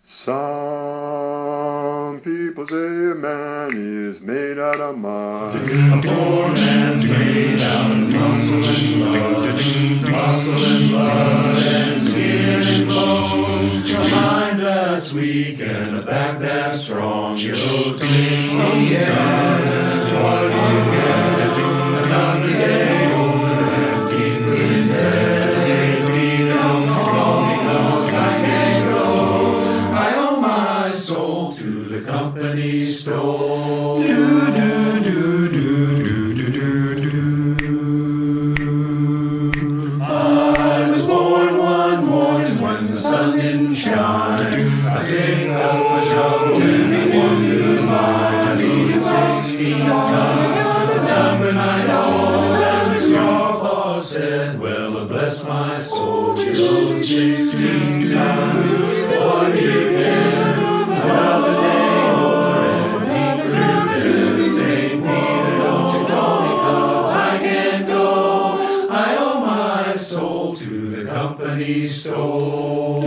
Some people say a man is made out of mud. A poor man's made out of muscle and blood and skin and bones. A mind that's weak and a back that's strong. You'll sing from guns. What do you get? Another day older and deeper in debt. St. Peter, don't you call me 'cause I can't go. I owe my soul to the company store. I was born one morning when the sun didn't shine. I picked up a shovel and I wanted to mine. I needed 16 tons, a number 9 old, and the straw boss said, well, bless my soul, you owe 16 tons. What do you get? Another day older and deeper in debt. St. Peter, don't you know me 'cause I can't go. I owe my soul to the company store.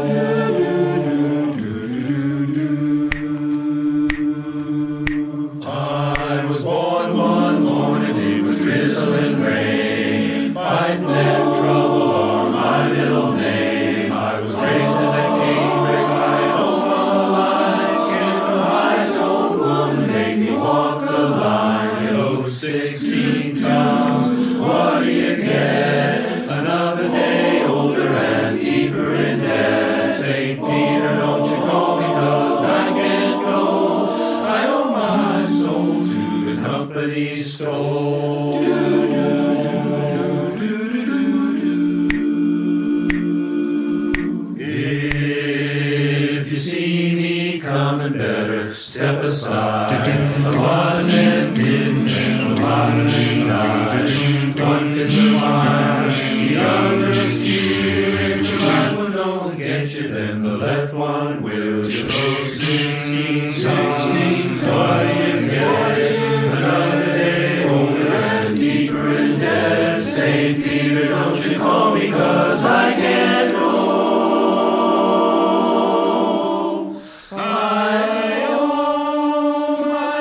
I was born one morning, it was drizzling rain. Fighting and trouble are my middle name. I was raised in a canebrake, I know mama like. And a high-toned woman made me walk the line. You owe 16 tons, what do you get? Another day older and deeper in debt. St. Peter, don't you call me 'cause I can't go. I owe my soul to the company store. If you see me coming, better step aside. A rotten and hidden and a rotten and died. One fist of mine, the other is here. If the right one don't get you, then the left one will. You owe 16 tons, what do you get? Another day older and deeper in debt. St. Peter, don't you call me 'cause I can't go. I owe my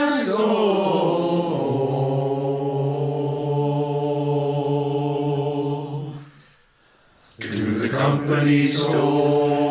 soul to the company store.